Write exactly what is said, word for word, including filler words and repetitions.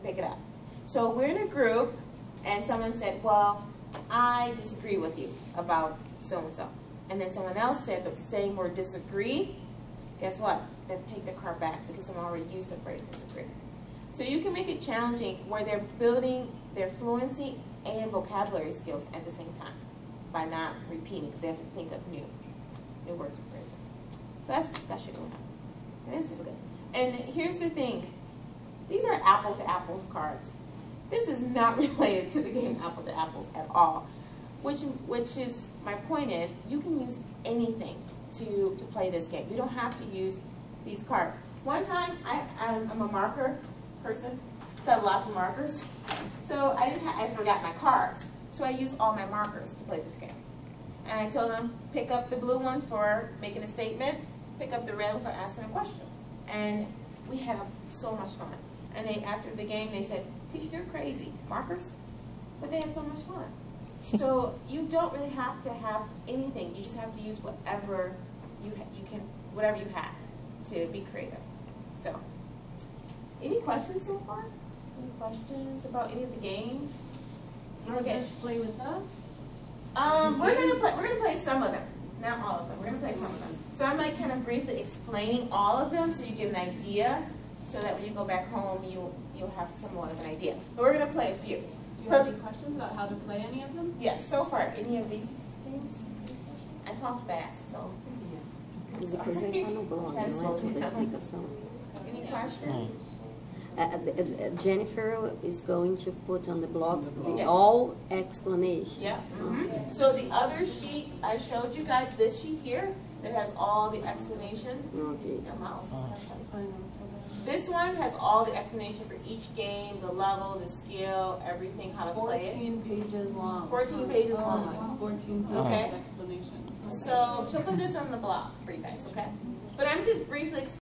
pick it up. So we're in a group, and someone said, well, I disagree with you about so-and-so. And then someone else said the same word disagree. Guess what? They have to take the card back because someone already used the phrase disagree. So you can make it challenging where they're building their fluency and vocabulary skills at the same time by not repeating, because they have to think of new, new words and phrases. So that's discussion going on. And this is good. And here's the thing. These are apple to apples cards. This is not related to the game apple to apples at all. Which, which is, my point is, you can use anything to, to play this game. You don't have to use these cards. One time, I, I'm, I'm a marker person, so I have lots of markers. So I, didn't ha I forgot my cards. So I used all my markers to play this game. And I told them, pick up the blue one for making a statement, pick up the red one for asking a question. And we had a, so much fun. And they, after the game, they said, teacher, you're crazy. Markers? But they had so much fun. So you don't really have to have anything. You just have to use whatever you ha you can, whatever you have to be creative. So, any questions so far? Any questions about any of the games? You want to play with us? Um, we're gonna play. We're gonna play some of them, not all of them. We're gonna play some of them. So I'm like kind of briefly explaining all of them so you get an idea, so that when you go back home, you you'll have somewhat of an idea. But we're gonna play a few. Do you have any questions about how to play any of them? Yes, so far, any of these games? I talk fast, so. Depois ele tá no blog, não é? Toda a explicação. Any questions? Uh, uh, Jennifer is going to put on the blog the Yeah. all explanation. Yeah. Mm-hmm. So the other sheet I showed you guys, this sheet here, that has all the explanation. Okay. Your mouse is not funny. I know, so bad. This one has all the explanation for each game, the level, the skill, everything, how to play it. Fourteen pages long. Fourteen pages oh, long. Fourteen pages Okay. of explanation. So she'll put this on the blog for you guys, okay? But I'm just briefly explaining